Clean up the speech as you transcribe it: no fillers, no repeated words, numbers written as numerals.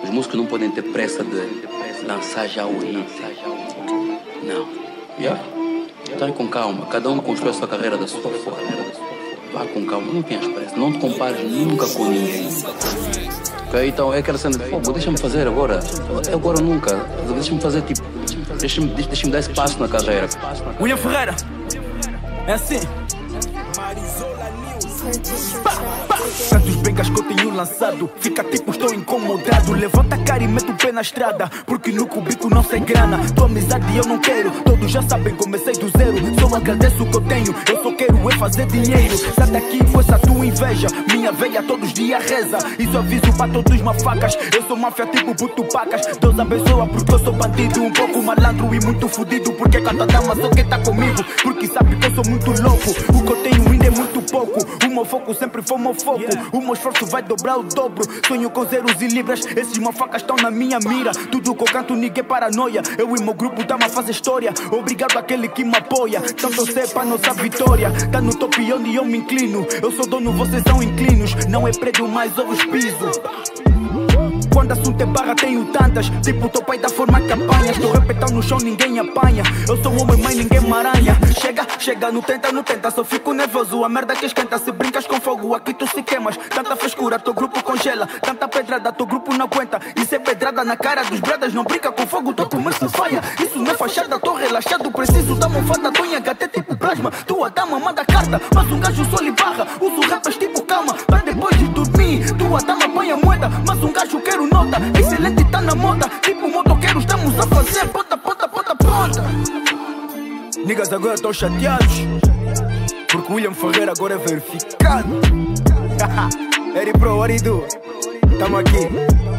Os músicos não podem ter pressa de lançar já o hit. Não. Então com calma, cada um constrói a sua carreira da sua forma. Vá com calma, não tenhas pressa, não te compares nunca com ninguém. Ok, então é aquela cena de fogo, deixa-me fazer agora. Agora ou nunca. Deixa-me fazer tipo. Deixa-me dar esse passo na carreira. William Ferreira, é assim. Tantos bencas que eu tenho lançado, fica tipo estou incomodado. Levanta a cara e mete o pé na estrada, porque no cubico não sai grana. Tua amizade eu não quero, todos já sabem, comecei do zero. Só agradeço o que eu tenho, eu só quero é fazer dinheiro. Sai daqui com essa tua inveja, minha veia todos os dias reza. Isso aviso para todos os mafacas, eu sou máfia tipo Buto Pacas. Deus abençoa porque eu sou bandido, um pouco malandro e muito fudido. Porque cada dama só quem tá comigo, porque sabe que eu sou muito louco. O que eu tenho ainda é muito pouco, o meu foco sempre foi o meu foco. O meu esforço vai dobrar o dobro. Sonho com zeros e libras, esses mafacas estão na minha mira. Tudo que eu canto ninguém paranoia, eu e meu grupo tá a fazer história. Obrigado àquele que me apoia, tanto sei pra nossa vitória. Tá no top onde eu me inclino, eu sou dono, vocês são inclinos. Não é prédio, mas ovos piso. Quando assunto é barra tenho tantas, tipo teu pai da forma que apanhas. Tô repetão no chão, ninguém apanha. Eu sou homem, mãe, ninguém maranha. Chega, não tenta, só fico nervoso. A merda que esquenta, se brincas com fogo, aqui tu se queimas. Tanta frescura, teu grupo congela. Tanta pedrada, teu grupo não aguenta. Isso é pedrada na cara dos bradas, não brinca com fogo, teu comércio falha. Isso não é fachada, tô relaxado, preciso da mofada. Tô em HT tipo plasma, tua dama manda carta. Mas um gajo só lhe barra, uso rappers tipo cama. Pra depois de dormir, tua dama põe a moeda. Mas um gajo quero nota, excelente tá na moda. Tipo motoqueiro estamos a fazer ponta. Niggas agora estão chateados, porque William Ferreira agora é verificado. Eri Pro, Aridu, tamo aqui.